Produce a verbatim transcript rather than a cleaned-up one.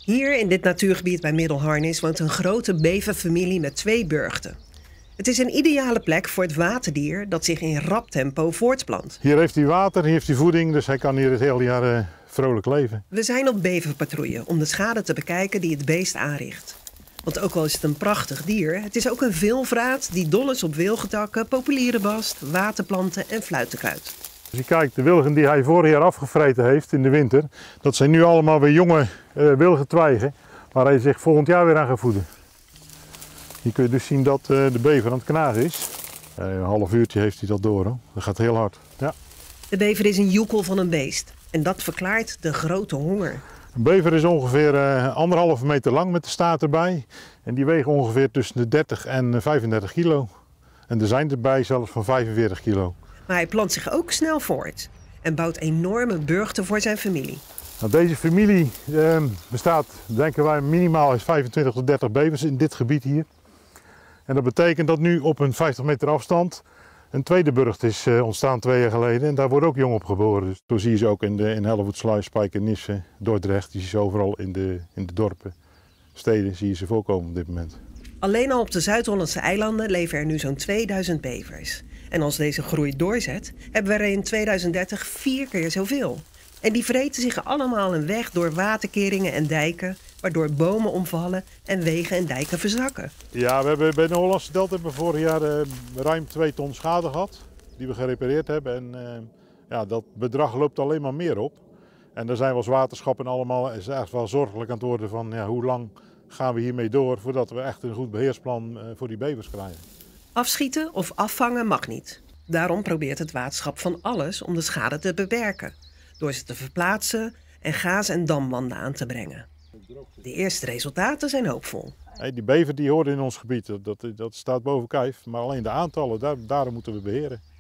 Hier in dit natuurgebied bij Middelharnis woont een grote beverfamilie met twee burchten. Het is een ideale plek voor het waterdier dat zich in rap tempo voortplant. Hier heeft hij water, hier heeft hij voeding, dus hij kan hier het hele jaar uh, vrolijk leven. We zijn op beverpatrouille om de schade te bekijken die het beest aanricht. Want ook al is het een prachtig dier, het is ook een veelvraat die dol is op wilgetakken, populiere bast, waterplanten en fluitenkruid. Als je kijkt, de wilgen die hij vorig jaar afgevreten heeft in de winter, dat zijn nu allemaal weer jonge uh, wilgentwijgen waar hij zich volgend jaar weer aan gaat voeden. Hier kun je dus zien dat uh, de bever aan het knagen is. Uh, een half uurtje heeft hij dat door, hoor. Dat gaat heel hard. Ja. De bever is een joekel van een beest en dat verklaart de grote honger. Een bever is ongeveer uh, anderhalve meter lang met de staart erbij. En die wegen ongeveer tussen de dertig en vijfendertig kilo. En er zijn erbij zelfs van vijfenveertig kilo. Maar hij plant zich ook snel voort en bouwt enorme burchten voor zijn familie. Nou, deze familie uh, bestaat, denken wij, minimaal is vijfentwintig tot dertig bevers in dit gebied hier. En dat betekent dat nu op een vijftig meter afstand een tweede burcht is uh, ontstaan twee jaar geleden. En daar worden ook jong op geboren. Dus zo zie je ze ook in, de, in Hellevoetsluis, Spijkenisse, Dordrecht. Die zie je overal in de, in de dorpen, steden zie je ze voorkomen op dit moment. Alleen al op de Zuid-Hollandse eilanden leven er nu zo'n tweeduizend bevers. En als deze groei doorzet, hebben we er in tweeduizend dertig vier keer zoveel. En die vreten zich allemaal een weg door waterkeringen en dijken, waardoor bomen omvallen en wegen en dijken verzakken. Ja, we hebben bij de Hollandse Delta hebben we vorig jaar uh, ruim twee ton schade gehad, die we gerepareerd hebben. En uh, ja, dat bedrag loopt alleen maar meer op. En daar zijn we als waterschap en allemaal is echt wel zorgelijk aan het worden van ja, hoe lang gaan we hiermee door voordat we echt een goed beheersplan uh, voor die bevers krijgen. Afschieten of afvangen mag niet. Daarom probeert het waterschap van alles om de schade te beperken. Door ze te verplaatsen en gaas- en damwanden aan te brengen. De eerste resultaten zijn hoopvol. Hey, die bever die hoort in ons gebied, dat, dat staat boven kijf. Maar alleen de aantallen, daar, daarom moeten we beheren.